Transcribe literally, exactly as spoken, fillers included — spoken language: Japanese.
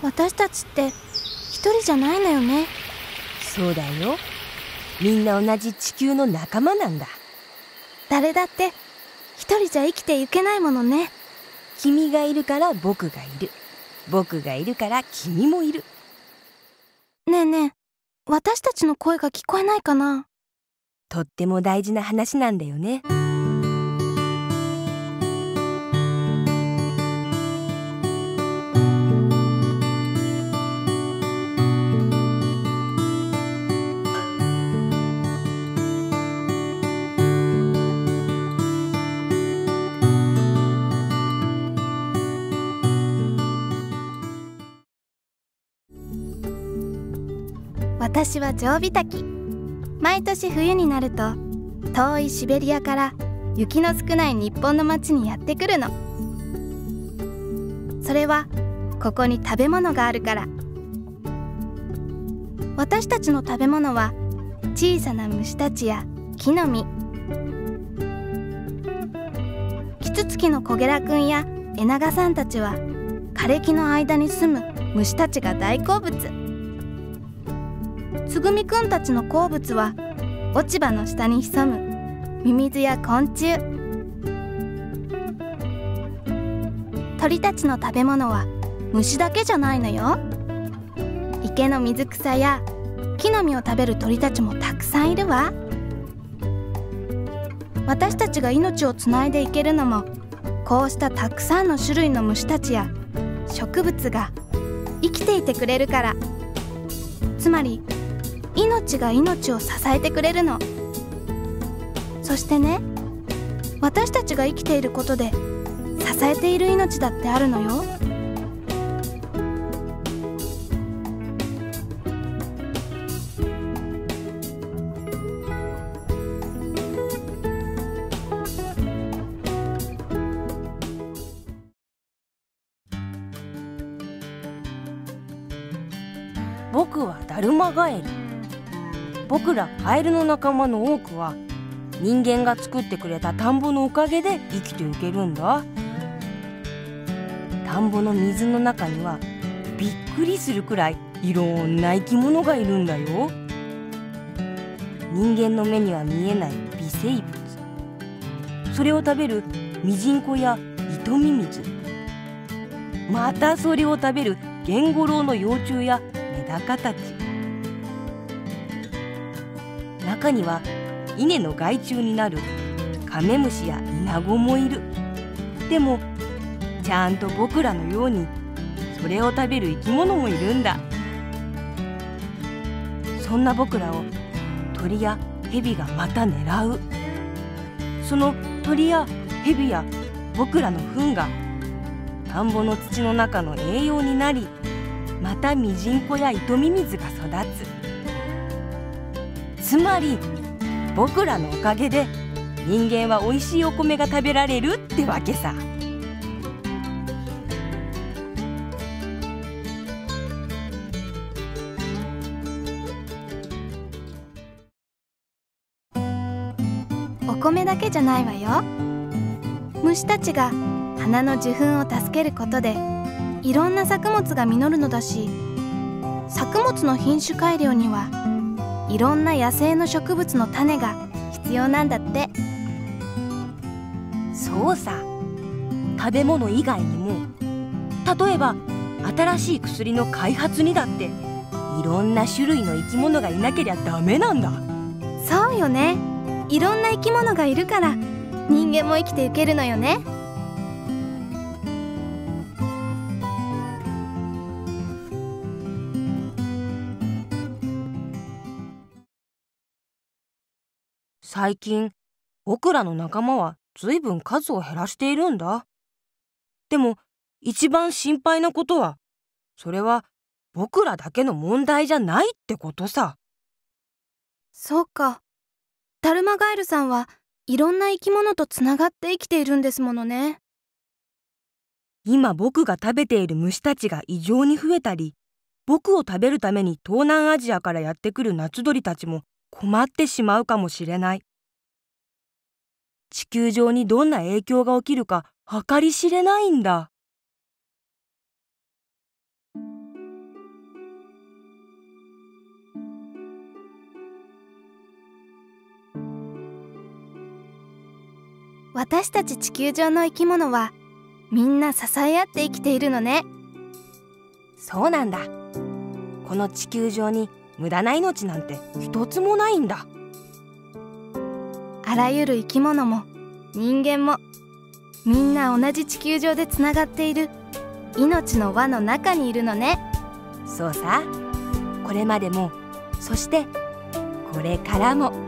私たちって一人じゃないのよね。 そうだよ。みんな同じ地球の仲間なんだ。 誰だって一人じゃ生きていけないものね。 君がいるから僕がいる。僕がいるから君もいる。 ねえねえ、私たちの声が聞こえないかな？ とっても大事な話なんだよね。 私はジョウビタキ。毎年冬になると遠いシベリアから雪の少ない日本の町にやってくるの。それはここに食べ物があるから。私たちの食べ物は小さな虫たちや木の実。キツツキのコゲラくんやエナガさんたちは枯れ木の間に住む虫たちが大好物。つぐみくんたちの好物は落ち葉の下に潜むミミズや昆虫。鳥たちの食べ物は虫だけじゃないのよ。池の水草や木の実を食べる鳥たちもたくさんいるわ。私たちが命をつないでいけるのもこうしたたくさんの種類の虫たちや植物が生きていてくれるから。つまり命が命を支えてくれるの。そしてね、私たちが生きていることで支えている命だってあるのよ。 僕はダルマガエル。僕らカエルの仲間の多くは人間が作ってくれた田んぼのおかげで生きていけるんだ。田んぼの水の中にはびっくりするくらいいろんな生き物がいるんだよ。人間の目には見えない微生物、それを食べるミジンコやイトミミズ、またそれを食べるゲンゴロウの幼虫やメダカたち。中には稲の害虫になるカメムシやイナゴもいる。でもちゃんと僕らのようにそれを食べる生き物もいるんだ。そんな僕らを鳥やヘビがまた狙う。その鳥やヘビや僕らの糞が田んぼの土の中の栄養になり、またミジンコやイトミミズが育つ。つまり僕らのおかげで人間はおいしいお米が食べられるってわけさ。 お米だけじゃないわよ。虫たちが花の受粉を助けることでいろんな作物が実るのだし、作物の品種改良にはいろんな野生の植物の種が必要なんだって。 そうさ。食べ物以外にも、例えば新しい薬の開発にだっていろんな種類の生き物がいなけりゃダメなんだ。 そうよね。いろんな生き物がいるから人間も生きていけるのよね。 最近僕らの仲間はずいぶん数を減らしているんだ。でも一番心配なことは、それは僕らだけの問題じゃないってことさ。 そうか。ダルマガエルさんはいろんな生き物とつながって生きているんですものね。 今僕が食べている虫たちが異常に増えたり、僕を食べるために東南アジアからやってくる夏鳥たちも困ってしまうかもしれない。地球上にどんな影響が起きるか計り知れないんだ。 私たち地球上の生き物はみんな支え合って生きているのね。 そうなんだ。この地球上に無駄な命なんて一つもないんだ。 あらゆる生き物も人間もみんな同じ地球上でつながっている命の輪の中にいるのね。 そうさ。これまでも、そしてこれからも。